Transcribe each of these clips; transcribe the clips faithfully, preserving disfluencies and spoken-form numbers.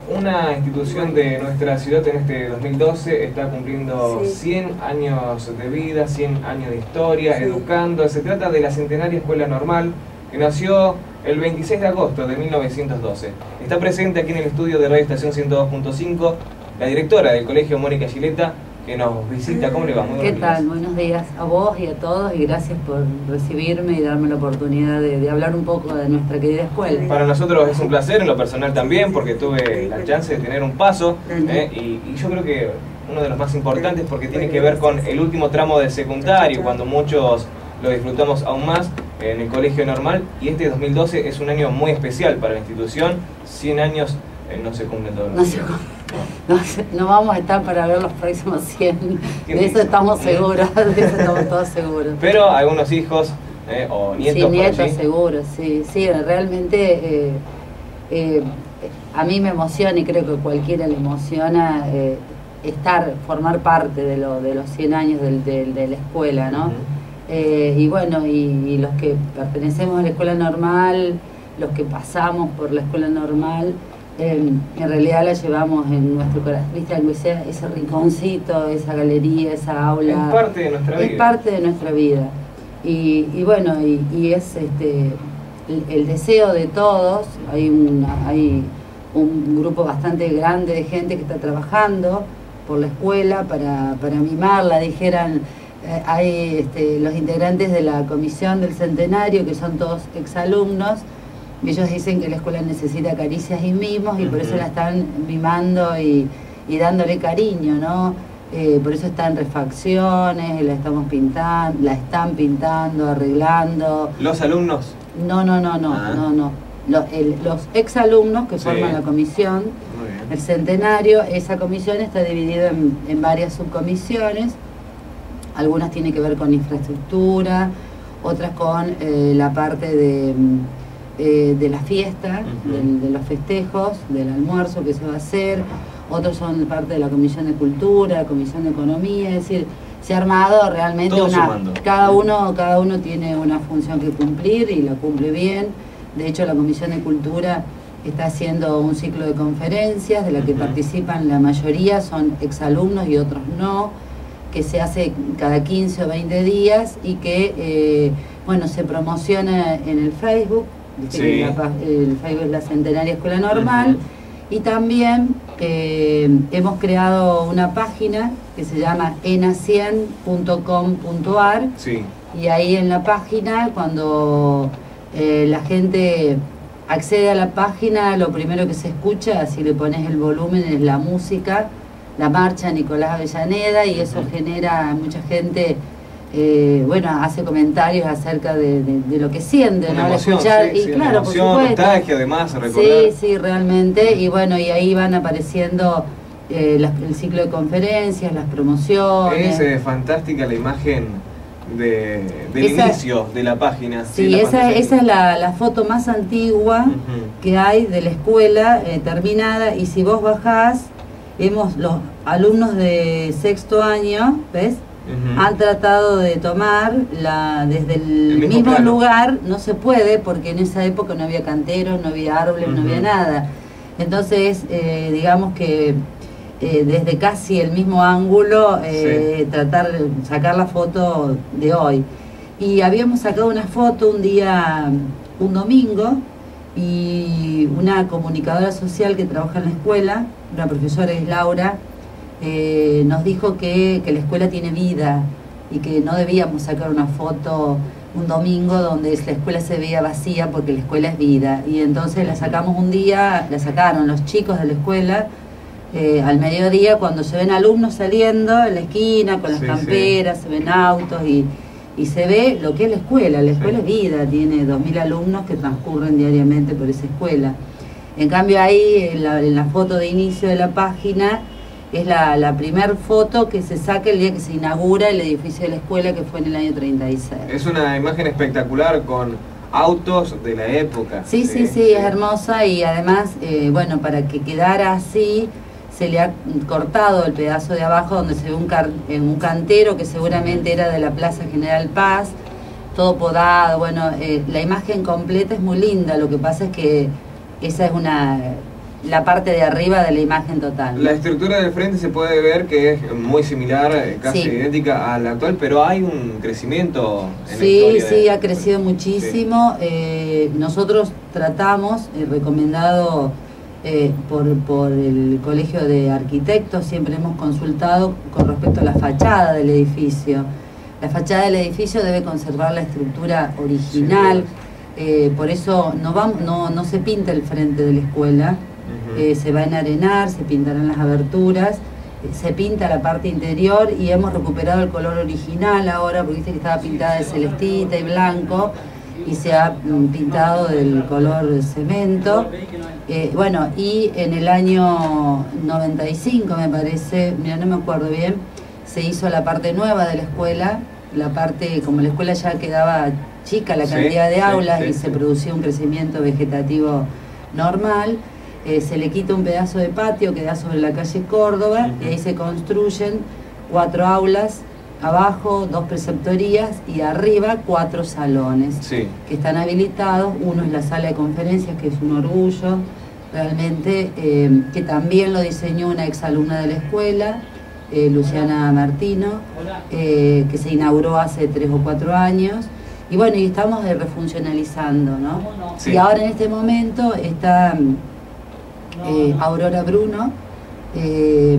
Una institución de nuestra ciudad en este dos mil doce está cumpliendo Sí. cien años de vida, cien años de historia, Sí. educando. Se trata de la Centenaria Escuela Normal, que nació el veintiséis de agosto de mil novecientos doce. Está presente aquí en el estudio de Radio Estación ciento dos punto cinco la directora del colegio, Mónica Gileta, que nos visita. ¿Cómo le va? Muy buenos ¿Qué tal? días. Buenos días a vos y a todos, y gracias por recibirme y darme la oportunidad de, de hablar un poco de nuestra querida escuela. Para nosotros es un placer, en lo personal también, porque tuve la chance de tener un paso, eh, y, y yo creo que uno de los más importantes, porque tiene que ver con el último tramo del secundario, cuando muchos lo disfrutamos aún más en el colegio normal, y este dos mil doce es un año muy especial para la institución. cien años eh, no se cumplen todos los No, días. se, no, se- no vamos a estar para ver los próximos cien, ¿Qué de eso dice? estamos seguros, de eso estamos todos seguros. Pero algunos hijos eh, o nietos, Sí, por nietos allí. seguros, sí, sí, realmente eh, eh, a mí me emociona y creo que a cualquiera le emociona eh, estar, formar parte de, lo, de los cien años del, del- de la escuela, ¿no? Ujú. Eh, y bueno, y, y los que pertenecemos a la escuela normal, los que pasamos por la escuela normal, eh, en realidad la llevamos en nuestro corazón, viste, algo ese, ese rinconcito, esa galería, esa aula. Es parte de nuestra vida. Es parte de nuestra vida. Y, y bueno, y, y es este el, el deseo de todos. Hay, una, hay un grupo bastante grande de gente que está trabajando por la escuela para, para mimarla, dijeran. Eh, hay este, los integrantes de la comisión del centenario, que son todos exalumnos, y ellos dicen que la escuela necesita caricias y mimos, y por eso Ujú. la están mimando y, y dándole cariño, ¿no? Eh, por eso están refacciones, la estamos pintando, la están pintando, arreglando. Los alumnos. No, no, no, no, Ah. no, no. Los, el- los exalumnos que Sí. forman la comisión, Muy bien. el centenario, esa comisión está dividida en, en varias subcomisiones. Algunas tienen que ver con infraestructura, otras con eh, la parte de, mm, eh, de la fiesta, Ujú. del- de los festejos, del almuerzo que se va a hacer. Otros son parte de la comisión de cultura, la comisión de economía, es decir, se ha armado realmente Todo una... sumando. Cada uno, cada uno tiene una función que cumplir y la cumple bien. De hecho, la comisión de cultura está haciendo un ciclo de conferencias de la que Ujú. participan la mayoría, son exalumnos y otros no, que se hace cada quince o veinte días y que, eh, bueno, se promociona en el Facebook, viste Sí. que la pa- el Facebook es la Centenaria Escuela Normal, Ujú. y también eh, hemos creado una página que se llama ena cien punto com punto ar, Sí. y ahí en la página, cuando eh, la gente accede a la página, lo primero que se escucha, si le pones el volumen, es la música, la marcha Nicolás Avellaneda, y eso Ujú. genera mucha gente, eh, bueno, hace comentarios acerca de, de- de lo que siente, Una ¿no? Al emoción, escuchar, sí, y sí, una claro, por emoción, supuesto. nostalgia, además, recordar. Sí, sí, realmente, y bueno, y ahí van apareciendo eh, las- el ciclo de conferencias, las promociones. Es eh, fantástica la imagen de, del Esa- inicio de la página. Sí, la esa, pantalla. esa es la, la foto más antigua Ujú. que hay de la escuela eh, terminada, y si vos bajás, vemos los alumnos de sexto año, ¿ves? Ujú. Han tratado de tomar la, desde el, El mismo mismo, plano. lugar, no se puede porque en esa época no había canteros, no había árboles, no Ujú. había nada. Entonces, eh, digamos que eh, desde casi el mismo ángulo, eh, tratar de sacar la foto de hoy. Y habíamos sacado una foto un día, un domingo, y una comunicadora social que trabaja en la escuela, una profesora es Laura, eh, nos dijo que, que la escuela tiene vida y que no debíamos sacar una foto un domingo donde la escuela se veía vacía, porque la escuela es vida. Y entonces la sacamos un día, la sacaron los chicos de la escuela eh, al mediodía, cuando se ven alumnos saliendo en la esquina con las Sí, camperas, se ven autos y, y se ve lo que es la escuela. La escuela Sí. es vida, tiene dos mil alumnos que transcurren diariamente por esa escuela. En cambio ahí, en la, en la foto de inicio de la página, es la, la primer foto que se saca el día que se inaugura el edificio de la escuela, que fue en el año treinta y seis. Es una imagen espectacular con autos de la época. Sí, sí, sí, es hermosa, y además, eh, bueno, para que quedara así, se le ha cortado el pedazo de abajo donde se ve un, car eh, un cantero que seguramente era de la Plaza General Paz, todo podado. Bueno, eh, la imagen completa es muy linda, lo que pasa es que esa es una, la parte de arriba de la imagen total. La estructura del frente se puede ver que es muy similar, casi sí. idéntica a la actual, pero hay un crecimiento en sí, la historia. Sí, de... ha crecido muchísimo. Sí. Eh, nosotros tratamos, eh, recomendado eh, por, por el Colegio de Arquitectos, siempre hemos consultado con respecto a la fachada del edificio. La fachada del edificio debe conservar la estructura original, sí. eh, por eso no, vamos, no, no se pinta el frente de la escuela. Eh, se va a enarenar, se pintarán las aberturas, eh, se pinta la parte interior y hemos recuperado el color original ahora, porque viste que estaba pintada de celestita y blanco y se ha mm, pintado del color cemento. Eh, bueno, y en el año noventa y cinco me parece, mira, no me acuerdo bien, se hizo la parte nueva de la escuela, la parte, como la escuela ya quedaba chica la cantidad sí, de aulas sí, sí, y se sí. producía un crecimiento vegetativo normal. Eh, se le quita un pedazo de patio que da sobre la calle Córdoba uh-huh. y ahí se construyen cuatro aulas, abajo dos preceptorías y arriba cuatro salones sí. que están habilitados. Uno es la sala de conferencias, que es un orgullo realmente, eh, que también lo diseñó una exalumna de la escuela, eh, Luciana Martino, eh, que se inauguró hace tres o cuatro años. Y bueno, y estamos eh, refuncionalizando, ¿no? Sí. Y ahora en este momento está... Eh, Aurora Bruno eh,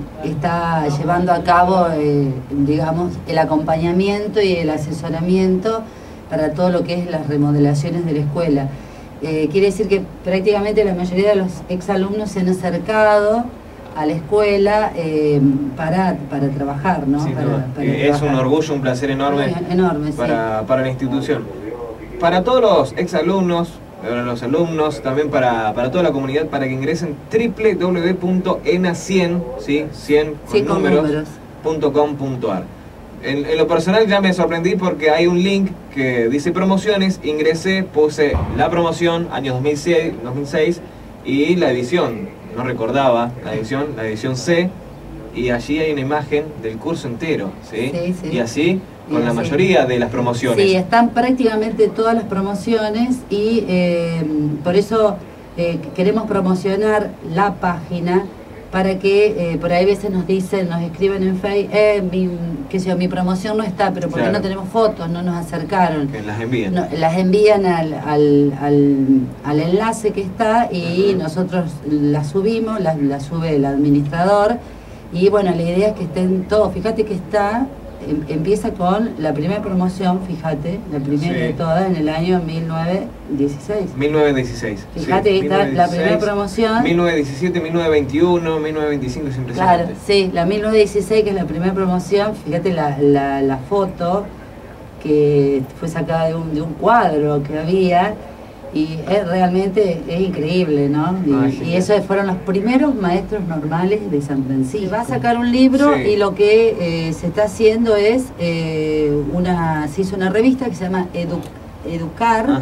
está llevando a cabo, eh, digamos, el acompañamiento y el asesoramiento para todo lo que es las remodelaciones de la escuela. Eh, quiere decir que prácticamente la mayoría de los exalumnos se han acercado a la escuela eh, para, para trabajar, ¿no? Sí, para, no. para es trabajar. Un orgullo, un placer enorme, enorme para, sí. para la institución. Para todos los exalumnos, para los alumnos, también para, para toda la comunidad, para que ingresen doble u doble u doble u punto E N A cien, ¿sí? cien con sí, números, números. punto com punto ar. En, en lo personal ya me sorprendí porque hay un link que dice promociones, ingresé, puse la promoción, año dos mil seis y la edición, no recordaba la edición, la edición C, y allí hay una imagen del curso entero, ¿sí? Sí, sí. Y así con la mayoría de las promociones. Sí, están prácticamente todas las promociones y eh, por eso eh, queremos promocionar la página para que, eh, por ahí a veces nos dicen, nos escriben en Facebook, eh, mi, qué sé yo, mi promoción no está, pero porque claro. no tenemos fotos, no nos acercaron. Que las envían. No, las envían al, al, al, al enlace que está y uh-huh. nosotros las subimos, las la sube el administrador y bueno, la idea es que estén todos, fíjate que está... Empieza con la primera promoción, fíjate, la primera sí. de todas en el año mil novecientos dieciséis. mil novecientos dieciséis. Fíjate sí, que está la primera promoción. mil novecientos diecisiete, mil novecientos veintiuno, mil novecientos veinticinco, es impresionante. Claro, sí, la mil novecientos dieciséis, que es la primera promoción, fíjate la, la, la foto que fue sacada de un, de un cuadro que había. Y es realmente es increíble, ¿no? Y, Ay, y esos fueron los primeros maestros normales de San Francisco. Va a sacar un libro sí. y lo que eh, se está haciendo es eh, una, se hizo una revista que se llama Edu, Educar,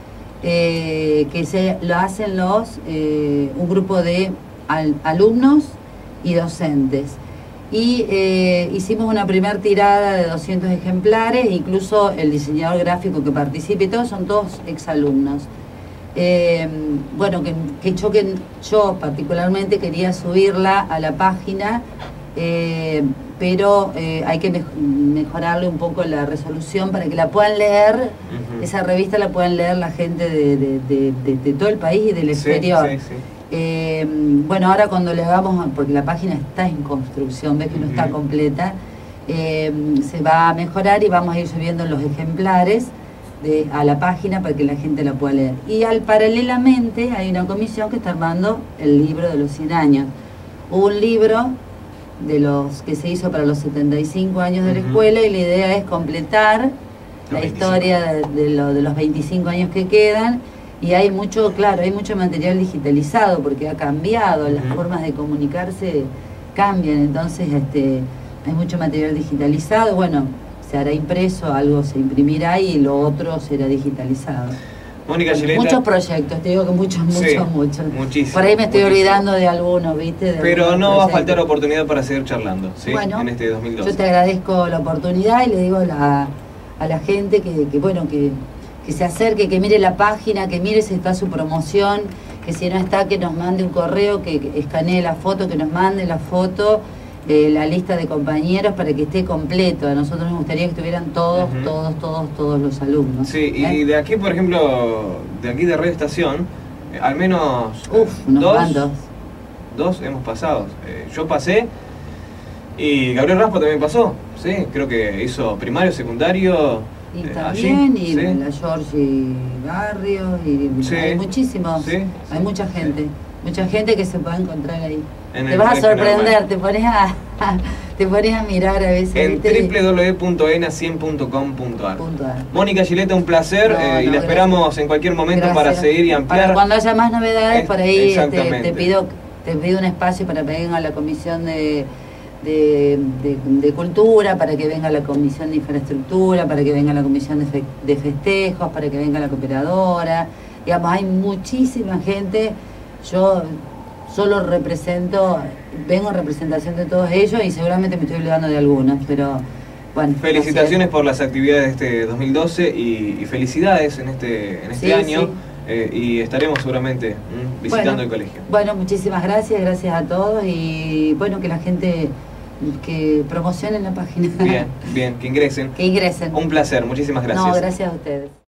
eh, que se lo hacen los eh, un grupo de al, alumnos y docentes. Y eh, hicimos una primera tirada de doscientos ejemplares, incluso el diseñador gráfico que participe, todos son todos exalumnos. Eh, bueno, que, que yo, que yo particularmente quería subirla a la página, eh, pero eh, hay que mej mejorarle un poco la resolución para que la puedan leer, uh-huh. esa revista la puedan leer la gente de, de, de, de, de todo el país y del sí, exterior. Sí, sí. Eh, bueno, ahora cuando le hagamos, porque la página está en construcción, ves que no está completa, eh, se va a mejorar y vamos a ir subiendo los ejemplares de, a la página para que la gente la pueda leer. Y al paralelamente hay una comisión que está armando el libro de los cien años. Hubo un libro de los que se hizo para los setenta y cinco años de la uh-huh. escuela y la idea es completar la veinticinco. Historia de, de, lo, de los veinticinco años que quedan. Y hay mucho, claro, hay mucho material digitalizado porque ha cambiado, las uh-huh. formas de comunicarse cambian, entonces este, hay mucho material digitalizado, bueno, se hará impreso, algo se imprimirá y lo otro será digitalizado. Mónica Gileta. Muchos proyectos, te digo que muchos, muchos, sí, muchos. Muchísimo. Por ahí me estoy muchísimo. olvidando de algunos, ¿viste? De Pero algunos no proyectos. va a faltar oportunidad para seguir charlando, ¿sí? Bueno, en este dos mil doce. Yo te agradezco la oportunidad y le digo a la, a la gente que, que bueno, que... que se acerque, que mire la página, que mire si está su promoción, que si no está, que nos mande un correo, que, que escanee la foto, que nos mande la foto, eh, la lista de compañeros para que esté completo. A nosotros nos gustaría que estuvieran todos, uh-huh. todos, todos, todos los alumnos. Sí, ¿eh? Y de aquí, por ejemplo, de aquí de Radio Estación, eh, al menos Uf, unos dos, bandos. dos hemos pasado. Eh, yo pasé y Gabriel Raspo también pasó, sí, creo que hizo primario, secundario. Y eh, también, allí, y sí. la Georgie Barrios, y sí. hay muchísimos, sí, hay sí, mucha gente, sí. mucha gente que se puede encontrar ahí. En te vas a sorprender, te pones a, te pones a mirar a veces. En doble u doble u doble u punto ena cien punto com punto ar. Punto ar. Mónica Gileta, un placer, no, eh, no, y la esperamos en cualquier momento gracias. para seguir y ampliar. Para cuando haya más novedades, es, por ahí te, exactamente. te pido te pido un espacio para que venga la comisión de, de, de, de cultura, para que venga la comisión de infraestructura, para que venga la comisión de, fe, de festejos, para que venga la cooperadora. Digamos, hay muchísima gente. Yo solo represento, vengo en representación de todos ellos y seguramente me estoy olvidando de algunos, pero bueno. Felicitaciones por las actividades de este dos mil doce y, y felicidades en este, en este sí, año. Sí. Eh, y estaremos seguramente mm, visitando bueno, el colegio. Bueno, muchísimas gracias, gracias a todos y bueno, que la gente que promocionen la página. Bien, bien, que ingresen. Que ingresen. Un placer, muchísimas gracias. No, gracias a ustedes.